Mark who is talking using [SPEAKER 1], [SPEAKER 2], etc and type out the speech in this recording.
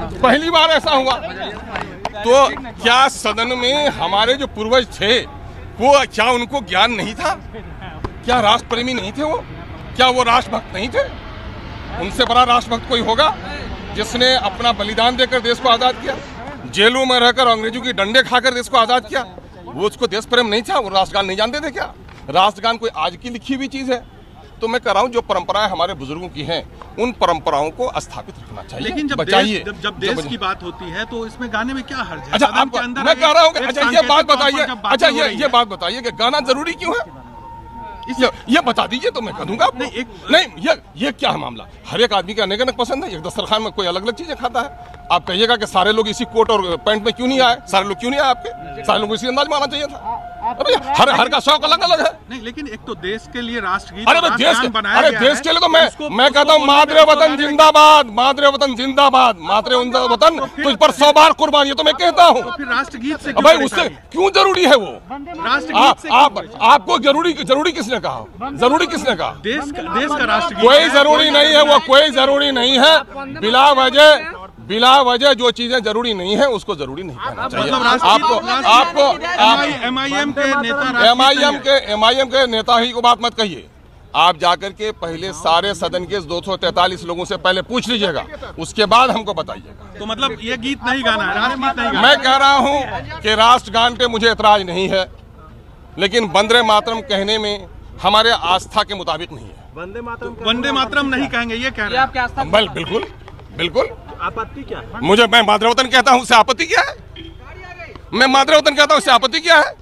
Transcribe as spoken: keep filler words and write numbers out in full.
[SPEAKER 1] पहली बार ऐसा हुआ। तो क्या सदन में हमारे जो पूर्वज थे वो क्या उनको ज्ञान नहीं था? क्या राष्ट्र प्रेमी नहीं थे वो? क्या वो राष्ट्रभक्त नहीं थे? उनसे बड़ा राष्ट्रभक्त कोई होगा जिसने अपना बलिदान देकर देश को आजाद किया, जेलों में रहकर अंग्रेजों की डंडे खाकर देश को आजाद किया? वो उसको देश प्रेम नहीं था? वो राष्ट्रगान नहीं जानते थे क्या? राष्ट्रगान कोई आज की लिखी हुई चीज है? तो मैं कह रहा हूँ जो परंपराएं हमारे बुजुर्गों की हैं उन परंपराओं को स्थापित रखना चाहिए।
[SPEAKER 2] लेकिन जब देश, जब, जब देश की बात होती है तो इसमें गाने में क्या हर्ज है?
[SPEAKER 1] अच्छा आप, मैं कह रहा हूँ अच्छा ये बात बताइए, अच्छा ये ये बात बताइए कि गाना जरूरी क्यों है? ये, ये बता दीजिए तो मैं कह दूंगा आपको। नहीं, एक, नहीं ये ये क्या है मामला? हर एक आदमी का अनेक अनेक पसंद है। एक दस्तरखान में कोई अलग अलग चीजें खाता है। आप कहिएगा कि सारे लोग इसी कोट और पैंट में क्यों नहीं आए? सारे लोग क्यों नहीं आए आपके? सारे लोग इसी अंदाज में आना चाहिए था। अरे हर हर का शौक अलग अलग है।
[SPEAKER 2] नहीं, लेकिन एक तो देश के लिए राष्ट्रगीत,
[SPEAKER 1] अरे देश अरे देश के लिए तो मैं मैं कहता हूँ मातृ वतन जिंदाबाद, मातृ वतन जिंदाबाद, मातृ वतन तुझ पर सौ बार कुर्बान, ये तो मैं कहता हूँ।
[SPEAKER 2] फिर राष्ट्रगीत से
[SPEAKER 1] भाई उससे क्यों जरूरी है वो?
[SPEAKER 2] राष्ट्रगीत
[SPEAKER 1] आप आपको जरूरी जरूरी किसने कहा? जरूरी किसने कहा?
[SPEAKER 2] देश का देश का राष्ट्रगीत
[SPEAKER 1] कोई जरूरी नहीं है, वो कोई जरूरी नहीं है। बिला वजह बिला वजह जो चीजें जरूरी नहीं है उसको जरूरी नहीं कहना चाहिए। आपको आपको
[SPEAKER 2] एमआईएम के नेता
[SPEAKER 1] एमआईएम के एमआईएम के नेता ही को बात मत कहिए। आप जाकर के पहले सारे सदन के दो सौ तैतालीस लोगों से पहले पूछ लीजिएगा, उसके बाद हमको बताइएगा।
[SPEAKER 2] तो मतलब ये गीत नहीं गाना है, राष्ट्रगीत नहीं गाना।
[SPEAKER 1] मैं कह रहा हूँ कि राष्ट्रगान पे मुझे एतराज नहीं है, लेकिन वंदे मातरम कहने में हमारे आस्था के मुताबिक नहीं है।
[SPEAKER 2] वंदे मातरम वंदे मातरम नहीं कहेंगे ये कह रहे हैं?
[SPEAKER 1] बिल्कुल बिल्कुल।
[SPEAKER 2] आपत्ति क्या है?
[SPEAKER 1] मुझे मैं मातृवतन कहता हूँ, उससे आपत्ति क्या है? मैं मातृवतन कहता हूँ, उससे आपत्ति क्या है?